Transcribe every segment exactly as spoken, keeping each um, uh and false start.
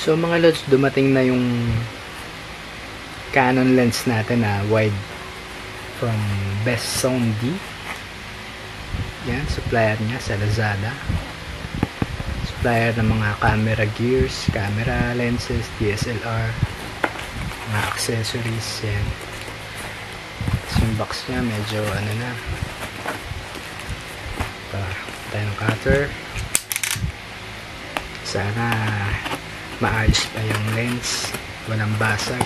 So mga lods, dumating na yung Canon lens natin na wide from Best Zone D. Yan, supplier niya sa Lazada. Supplier ng mga camera gears, camera lenses, D S L R, mga accessories. Yan. So, yung box niya medyo ano na. Ito, tayo ng cutter. Sana maayos pa yung lens, walang basag.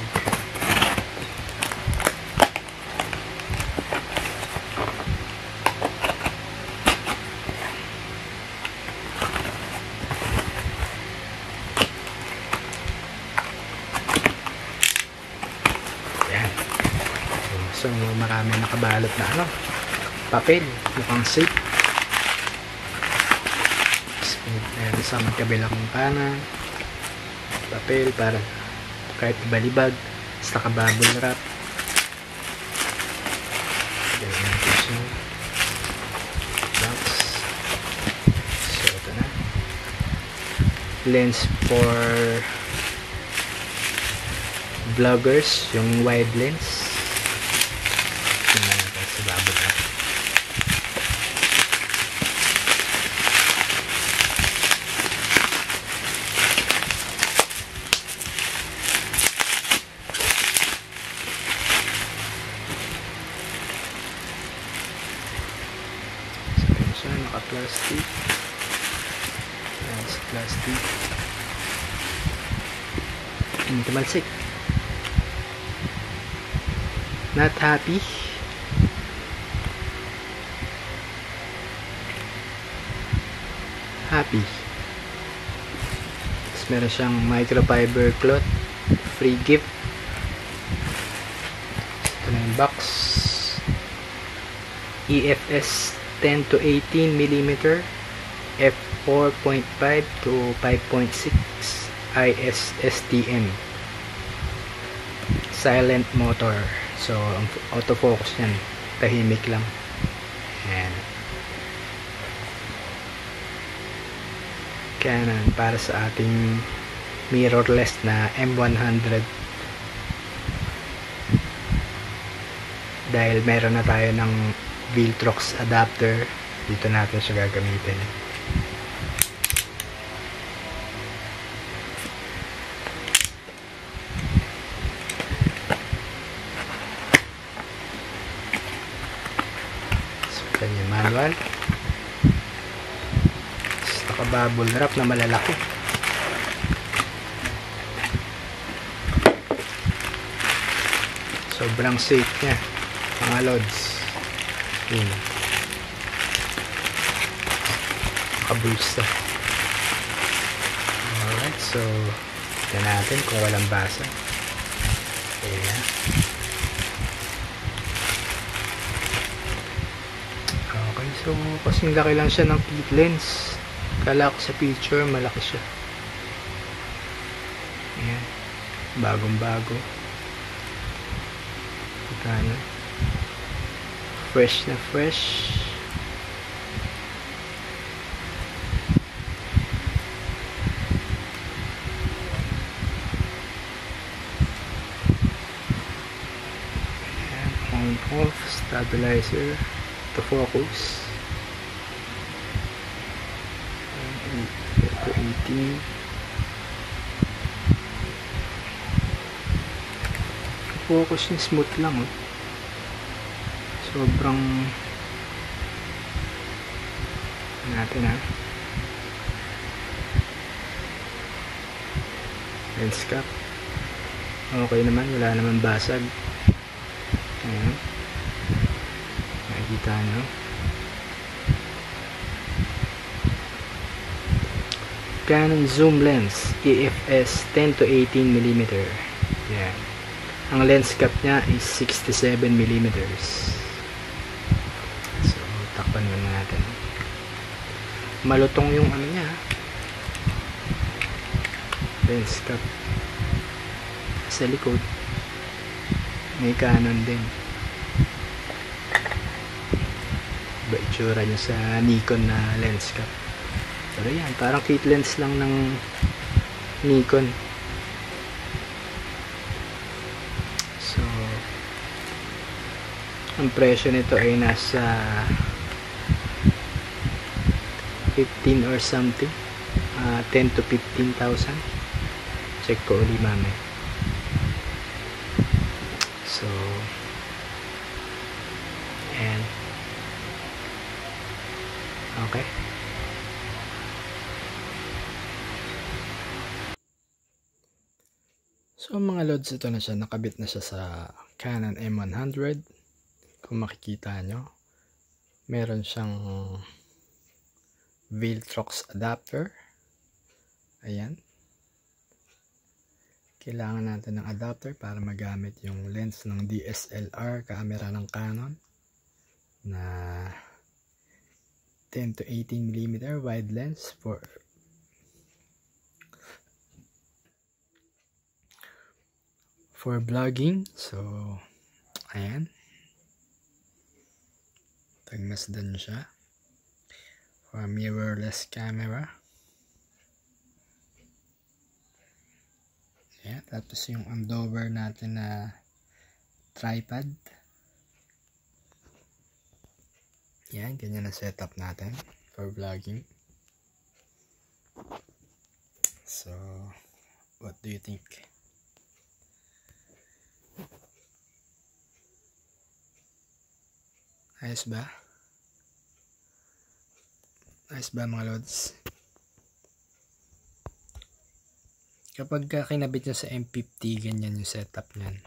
Yan. So marami nakabalot na ano, papel, mukhang safe. Meron sa magkabilang kanan papel para kahit ibalibag, basta nakabubble wrap. Ganyan natin siya box. So ito na, lens for vloggers, yung wide lens. Tingnan natin sa bubble wrap. Naka-plastic. Ayan, sa plastic. Hindi tumalsik. Not happy. Happy. Tapos meron siyang microfiber cloth. Free gift. Ito na yung box. E F S ten to eighteen millimeter, f four point five to five point six I S S T M, silent motor. So ang autofocus yan tahimik lang. Ayan. Canon para sa ating mirrorless na M one hundred, dahil meron na tayo ng Viltrox adapter, dito natin siya gagamitin. So, ito yung manual. Naka-bubble wrap na malalaki. Sobrang safe niya, mga lods. Yun. Nakabulsa. Alright, so tignan natin kung walang basa. Ayan. Okay, so kasing laki lang siya ng kit lens. Kala ko sa picture malaki siya. Ayan. Bagong bago. Tignan na. Fresh na fresh. And on off stabilizer to focus. To eighteen. Focus niya smooth lang, oh. Sobrang natin, ha. Lens cap okay naman, wala naman basag. Ayan, nakikita nyo. Canon zoom lens E F S ten to eighteen millimeter. Ayan, ang lens cap nya is sixty-seven millimeters. Takpan muna natin. Malutong yung ano niya, lens cap. Sa likod may Canon din. Iba itsura niya sa Nikon na lens cap. Pero yan, parang kit lens lang ng Nikon. Ang presyo nito ay nasa fifteen or something, uh, ten to fifteen thousand. Check ko ulit mamaya. So and okay, so mga lods, ito na siya, nakabit na siya sa Canon M one hundred. Kung makikita nyo, meron siyang Viltrox adapter. Ayan, kailangan natin ng adapter para magamit yung lens ng D S L R camera ng Canon na ten to eighteen millimeter wide lens for for vlogging. So ayan, tagmasdan siya for mirrorless camera. Ayan, tapos yung Andover natin na tripod. Ayan, ganyan na setup natin for vlogging. So what do you think? Ayos ba? Ayos ba mga lods? Kapag ka kinabit nyo sa M fifty, ganyan yung setup nyan.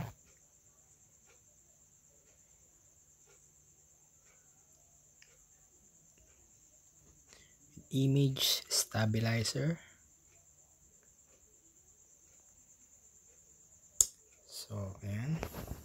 Image stabilizer. So ayan.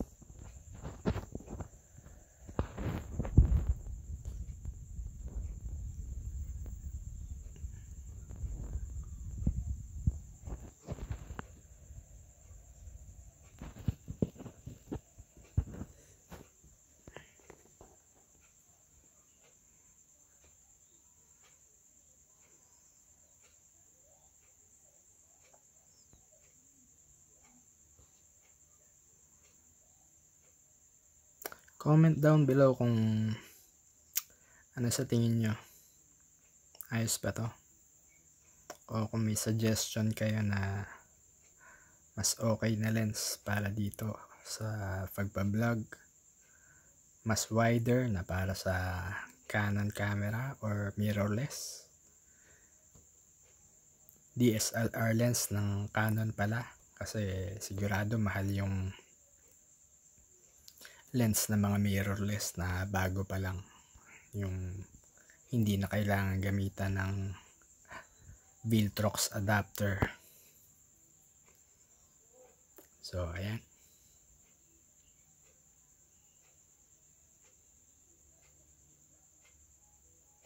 Comment down below kung ano sa tingin nyo. Ayos ba to? O kung may suggestion kayo na mas okay na lens para dito sa pagpa-vlog. Mas wider na para sa Canon camera or mirrorless. D S L R lens ng Canon pala. Kasi sigurado mahal yung lens na mga mirrorless na bago pa lang, yung hindi na kailangan gamitan ng Viltrox adapter. So ayan.